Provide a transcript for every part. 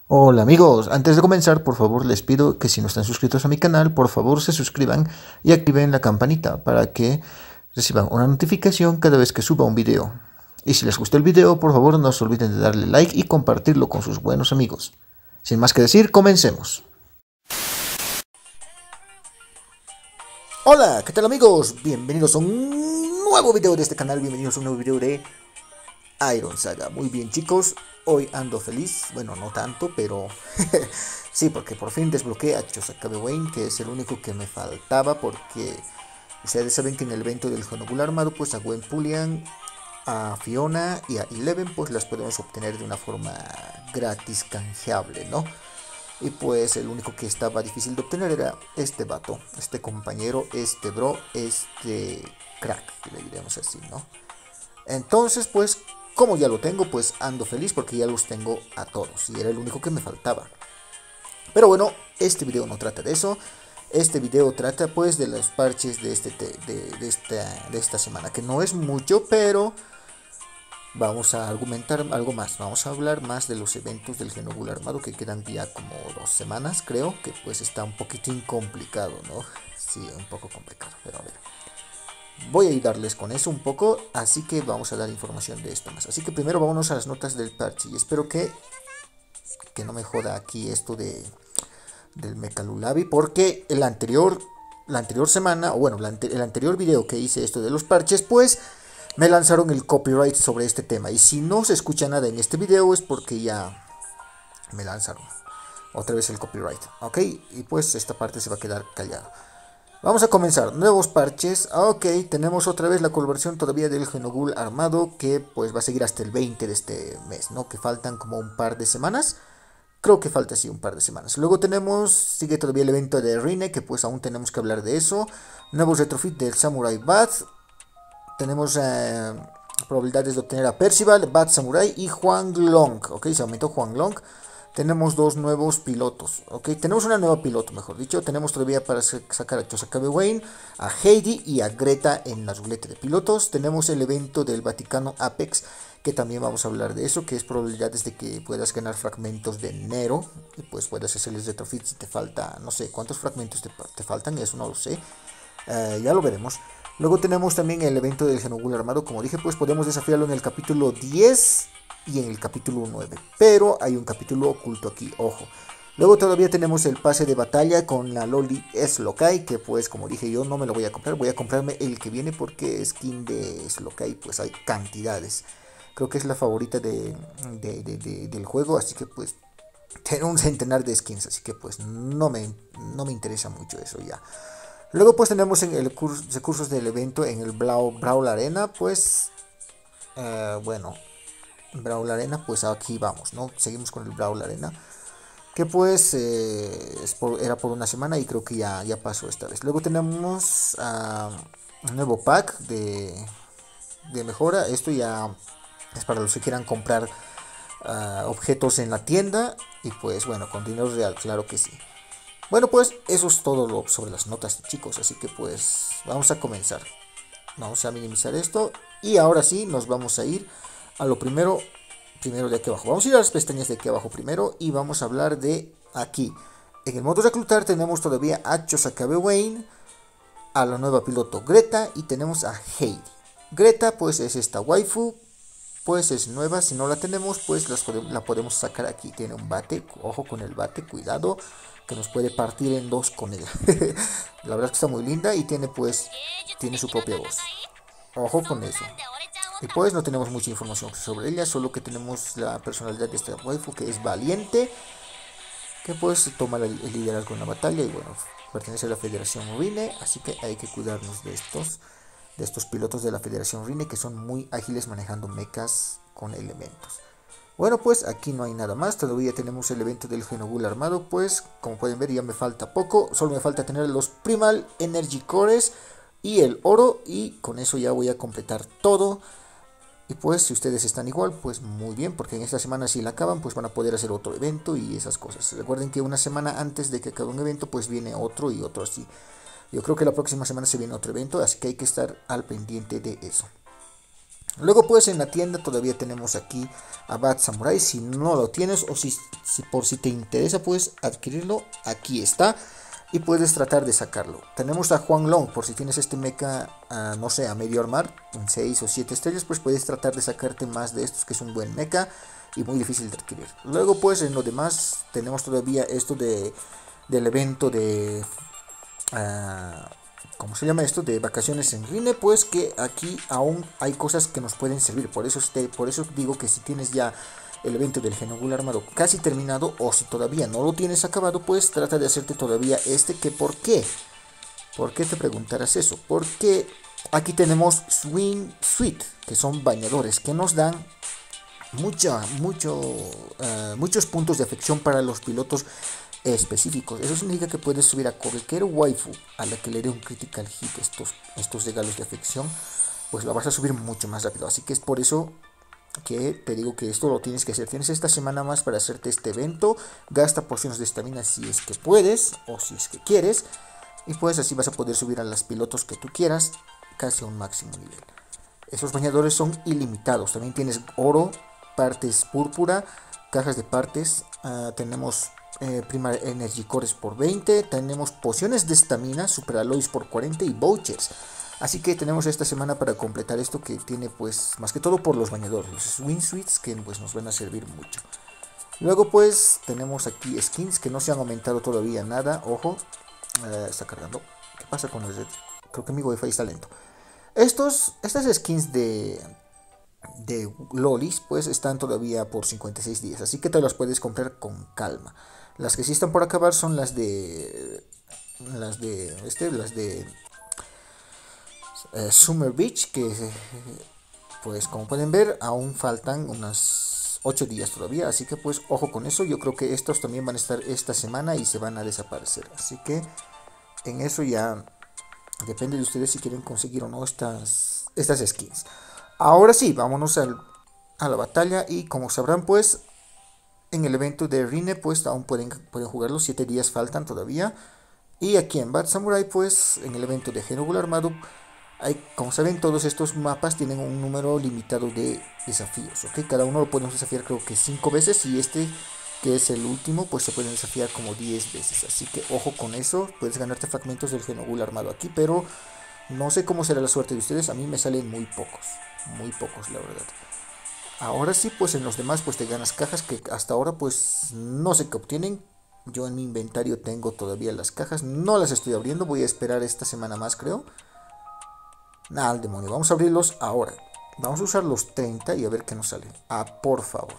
Hola amigos, antes de comenzar por favor les pido que si no están suscritos a mi canal por favor se suscriban y activen la campanita para que reciban una notificación cada vez que suba un video. Y si les gustó el video por favor no se olviden de darle like y compartirlo con sus buenos amigos. Sin más que decir, comencemos. Hola, ¿qué tal amigos? Bienvenidos a un nuevo video de este canal, bienvenidos a un nuevo video de Iron Saga. Muy bien chicos, hoy ando feliz, bueno no tanto, pero sí, porque por fin desbloqueé a Chosakabe Wayne, que es el único que me faltaba, porque ustedes saben que en el evento del Honogul armado, pues a Gwen Pullian, a Fiona y a Eleven, pues las podemos obtener de una forma gratis canjeable, ¿no? Y pues el único que estaba difícil de obtener era este vato, este compañero, este bro, este crack, le diremos así, ¿no? Entonces, pues, como ya lo tengo, pues ando feliz porque ya los tengo a todos y era el único que me faltaba. Pero bueno, este video no trata de eso. Este video trata pues de los parches de, de esta semana, que no es mucho, pero vamos a argumentar algo más. Vamos a hablar más de los eventos del Genogul armado, que quedan ya como 2 semanas, creo, que pues está un poquitín complicado, ¿no? Sí, un poco complicado, pero a ver. Voy a ayudarles con eso un poco, así que vamos a dar información de esto más. Así que primero vámonos a las notas del parche y espero que no me joda aquí esto del Mechalulabi, porque la anterior semana, o bueno, el anterior video que hice esto de los parches, pues me lanzaron el copyright sobre este tema. Y si no se escucha nada en este video es porque ya me lanzaron otra vez el copyright, ¿ok? Y pues esta parte se va a quedar callada. Vamos a comenzar, nuevos parches. Ok, tenemos otra vez la colaboración todavía del Genogul armado, que pues va a seguir hasta el 20 de este mes, ¿no? Que faltan como un par de semanas. Creo que falta sí un par de semanas. Luego sigue todavía el evento de Rine, que pues aún tenemos que hablar de eso. Nuevos retrofit del Samurai Bat. Tenemos probabilidades de obtener a Percival, Bat Samurai y Huang Long. Ok, se aumentó Huang Long. Tenemos dos nuevos pilotos, ok, tenemos una nueva piloto, mejor dicho, tenemos todavía para sacar a Chosakabe Wayne, a Heidi y a Greta en la ruleta de pilotos. Tenemos el evento del Vaticano Apex, que también vamos a hablar de eso, que es probabilidades de que puedas ganar fragmentos de Nero, y pues puedes hacerles retrofit si te falta, no sé cuántos fragmentos te faltan, eso no lo sé, ya lo veremos. Luego tenemos también el evento del Genogul armado, como dije, pues podemos desafiarlo en el capítulo 10 y en el capítulo 9, pero hay un capítulo oculto aquí, ojo. Luego todavía tenemos el pase de batalla con la Loli Slokai, que pues como dije yo no me lo voy a comprar, voy a comprarme el que viene porque skin de Slokai pues hay cantidades. Creo que es la favorita del juego, así que pues tiene un centenar de skins, así que pues no me interesa mucho eso ya. Luego pues tenemos en el recursos del evento en el Brawl Arena, pues bueno, Brawl Arena, pues aquí vamos, ¿no? Seguimos con el Brawl Arena, que pues era por una semana y creo que ya pasó esta vez. Luego tenemos un nuevo pack de mejora. Esto ya es para los que quieran comprar objetos en la tienda y pues bueno, con dinero real, claro que sí. Bueno, pues eso es todo sobre las notas, chicos, así que pues vamos a comenzar. Vamos a minimizar esto y ahora sí nos vamos a ir a lo primero de aquí abajo. Vamos a ir a las pestañas de aquí abajo primero y vamos a hablar de aquí. En el modo reclutar tenemos todavía a Chosakabe Wayne, a la nueva piloto Greta y tenemos a Heidi. Greta pues es esta waifu, pues es nueva, si no la tenemos pues la podemos sacar aquí. Tiene un bate, ojo con el bate, cuidado que nos puede partir en dos con ella. La verdad es que está muy linda y tiene su propia voz. Ojo con eso. Y pues no tenemos mucha información sobre ella, solo que tenemos la personalidad de esta waifu que es valiente, que pues toma el liderazgo en la batalla y bueno, pertenece a la Federación Rine, así que hay que cuidarnos de estos pilotos de la Federación Rine que son muy ágiles manejando mechas con elementos. Bueno, pues aquí no hay nada más, todavía tenemos el evento del Genogul armado, pues como pueden ver ya me falta poco, solo me falta tener los Primal Energy Cores y el oro y con eso ya voy a completar todo. Y pues si ustedes están igual, pues muy bien, porque en esta semana si la acaban, pues van a poder hacer otro evento y esas cosas. Recuerden que una semana antes de que acabe un evento, pues viene otro y otro así. Yo creo que la próxima semana se viene otro evento, así que hay que estar al pendiente de eso. Luego pues en la tienda todavía tenemos aquí a Bad Samurai. Si no lo tienes o si por si te interesa pues adquirirlo, aquí está. Y puedes tratar de sacarlo. Tenemos a Huang Long, por si tienes este mecha, no sé, a medio armar, en 6 o 7 estrellas, pues puedes tratar de sacarte más de estos, que es un buen mecha y muy difícil de adquirir. Luego pues en lo demás tenemos todavía esto del evento de... ¿cómo se llama esto? De vacaciones en Rine, pues que aquí aún hay cosas que nos pueden servir. Por eso digo que si tienes ya el evento del Genogul armado casi terminado, o si todavía no lo tienes acabado, pues trata de hacerte todavía este. Que ¿por qué? ¿Por qué te preguntarás eso? Porque aquí tenemos Swing Suite, que son bañadores que nos dan muchos puntos de afección para los pilotos específicos. Eso significa que puedes subir a cualquier waifu a la que le dé un critical hit estos regalos de afección, pues lo vas a subir mucho más rápido. Así que es por eso que te digo que esto lo tienes que hacer. Tienes esta semana más para hacerte este evento. Gasta porciones de estamina si es que puedes o si es que quieres, y pues así vas a poder subir a los pilotos que tú quieras casi a un máximo nivel. Esos bañadores son ilimitados. También tienes oro, partes púrpura, cajas de partes. Tenemos Primary Energy Cores por 20. Tenemos pociones de estamina, Super Alloys por 40 y vouchers. Así que tenemos esta semana para completar esto, que tiene pues más que todo por los bañadores, los Swing Suites, que pues nos van a servir mucho. Luego pues tenemos aquí skins que no se han aumentado todavía nada. Ojo, está cargando. ¿Qué pasa con el red? Creo que mi wifi está lento. Estas skins de lolis pues están todavía por 56 días, así que te las puedes comprar con calma. Las que sí están por acabar son las de Summer Beach, que pues como pueden ver aún faltan unas 8 días todavía, así que pues ojo con eso. Yo creo que estos también van a estar esta semana y se van a desaparecer, así que en eso ya depende de ustedes si quieren conseguir o no estas skins. Ahora sí, vámonos a la batalla, y como sabrán pues en el evento de Rine pues aún pueden jugarlo, 7 días faltan todavía. Y aquí en Bad Samurai pues en el evento de Genogul armado como saben, todos estos mapas tienen un número limitado de desafíos, ¿ok? Cada uno lo podemos desafiar creo que 5 veces, y este que es el último pues se pueden desafiar como 10 veces, así que ojo con eso. Puedes ganarte fragmentos del Genogul armado aquí, pero no sé cómo será la suerte de ustedes. A mí me salen muy pocos la verdad. Ahora sí pues en los demás pues te ganas cajas que hasta ahora pues no sé qué obtienen. Yo en mi inventario tengo todavía las cajas, no las estoy abriendo, voy a esperar esta semana más creo. Nada, al demonio, vamos a abrirlos ahora. Vamos a usar los 30 y a ver qué nos sale. Por favor.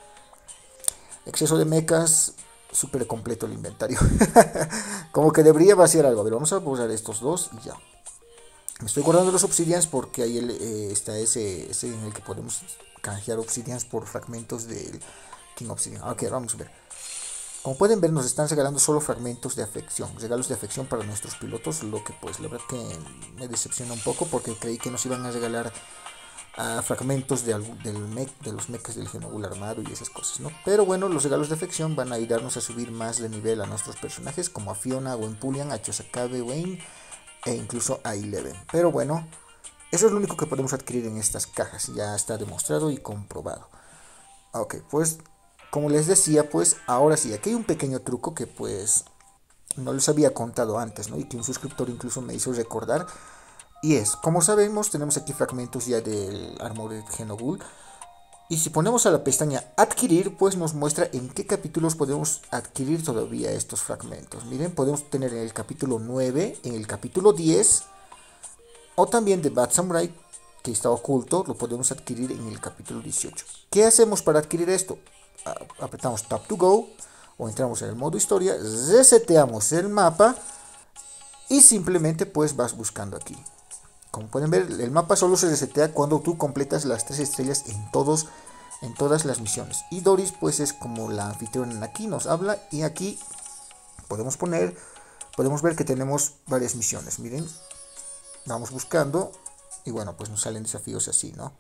Exceso de mechas, súper completo el inventario. Como que debería vaciar algo. A ver, vamos a usar estos dos y ya. Me estoy guardando los obsidians porque ahí está ese en el que podemos canjear obsidians por fragmentos del King Obsidian. Ok, vamos a ver. Como pueden ver, nos están regalando solo fragmentos de afección, regalos de afección para nuestros pilotos, lo que pues la verdad que me decepciona un poco, porque creí que nos iban a regalar fragmentos de los mechas del Genogul armado y esas cosas, ¿no? Pero bueno, los regalos de afección van a ayudarnos a subir más de nivel a nuestros personajes, como a Fiona, Gwen Pullian, a Chosakabe, Wayne e incluso a Eleven. Pero bueno, eso es lo único que podemos adquirir en estas cajas, ya está demostrado y comprobado. Ok, pues como les decía, pues ahora sí, aquí hay un pequeño truco que pues no les había contado antes, ¿no? Y que un suscriptor incluso me hizo recordar. Y es, como sabemos, tenemos aquí fragmentos ya del Armor de Genogul. Y si ponemos a la pestaña adquirir, pues nos muestra en qué capítulos podemos adquirir todavía estos fragmentos. Miren, podemos tener en el capítulo 9, en el capítulo 10, o también de Bad Samurai, que está oculto, lo podemos adquirir en el capítulo 18. ¿Qué hacemos para adquirir esto? Apretamos Tap to Go o entramos en el modo historia, reseteamos el mapa y simplemente pues vas buscando aquí. Como pueden ver, el mapa solo se resetea cuando tú completas las 3 estrellas en todas las misiones. Y Doris pues es como la anfitriona aquí, nos habla, y aquí podemos ver que tenemos varias misiones. Miren, vamos buscando y bueno, pues nos salen desafíos así, ¿no?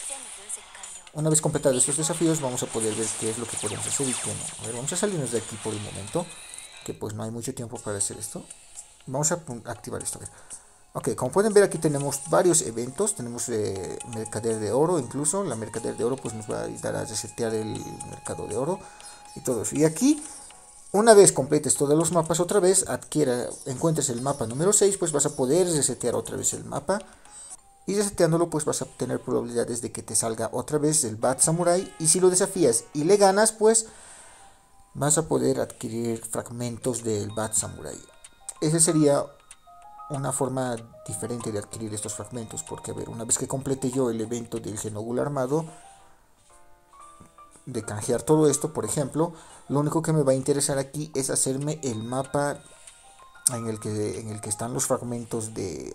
Una vez completados estos desafíos vamos a poder ver qué es lo que podemos hacer y qué no. A ver, vamos a salirnos de aquí por el momento, que pues no hay mucho tiempo para hacer esto. Vamos a activar esto. A ver. Ok, como pueden ver aquí tenemos varios eventos, tenemos mercader de oro, incluso la mercader de oro pues nos va a ayudar a resetear el mercado de oro y todo eso. Y aquí, una vez completes todos los mapas otra vez, encuentres el mapa número 6, pues vas a poder resetear otra vez el mapa. Y reseteándolo pues vas a tener probabilidades de que te salga otra vez el Bat Samurai. Y si lo desafías y le ganas, pues vas a poder adquirir fragmentos del Bat Samurai. Esa sería una forma diferente de adquirir estos fragmentos, porque a ver, una vez que complete yo el evento del Genogul armado, de canjear todo esto, por ejemplo, lo único que me va a interesar aquí es hacerme el mapa en el que están los fragmentos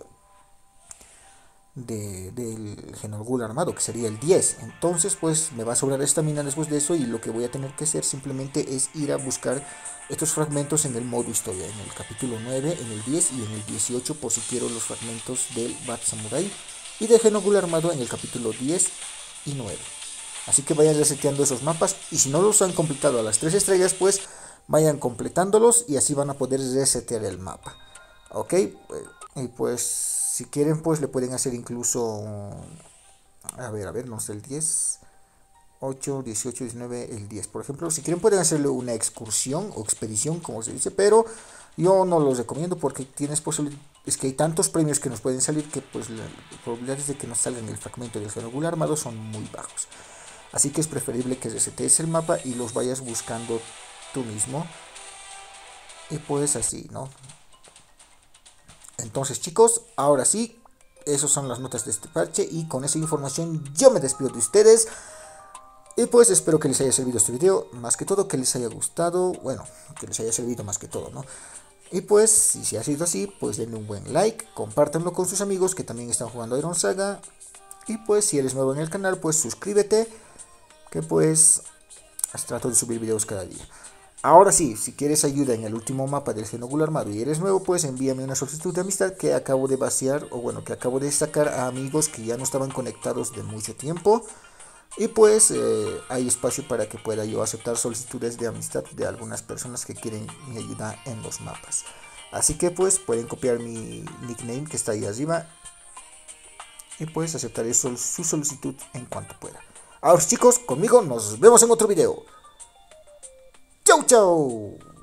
del Genogul armado, que sería el 10. Entonces pues me va a sobrar estamina después de eso, y lo que voy a tener que hacer simplemente es ir a buscar estos fragmentos en el modo historia, en el capítulo 9, en el 10 y en el 18, por si quiero los fragmentos del Bat Samurai y del Genogul armado en el capítulo 10 y 9. Así que vayan reseteando esos mapas, y si no los han completado a las 3 estrellas, pues vayan completándolos y así van a poder resetear el mapa. Ok, y pues si quieren pues le pueden hacer incluso, a ver, no sé, el 10, 8, 18, 19, el 10. Por ejemplo, si quieren pueden hacerle una excursión o expedición, como se dice, pero yo no los recomiendo porque es que hay tantos premios que nos pueden salir que pues las probabilidades de que nos salgan el fragmento del Genogul armado son muy bajos. Así que es preferible que resetees el mapa y los vayas buscando tú mismo. Y pues así, ¿no? Entonces chicos, ahora sí, esas son las notas de este parche, y con esa información yo me despido de ustedes. Y pues espero que les haya servido este video, más que todo que les haya gustado, bueno, que les haya servido más que todo, ¿no? Y pues, si ha sido así, pues denle un buen like, compártanlo con sus amigos que también están jugando Iron Saga. Y pues si eres nuevo en el canal, pues suscríbete, que pues trato de subir videos cada día. Ahora sí, si quieres ayuda en el último mapa del Genogul armado y eres nuevo, pues envíame una solicitud de amistad que acabo de vaciar, o bueno, que acabo de sacar a amigos que ya no estaban conectados de mucho tiempo. Y pues hay espacio para que pueda yo aceptar solicitudes de amistad de algunas personas que quieren mi ayuda en los mapas. Así que pues pueden copiar mi nickname que está ahí arriba, y pues aceptaré su solicitud en cuanto pueda. Ahora chicos, conmigo nos vemos en otro video. ¡Chau, chau!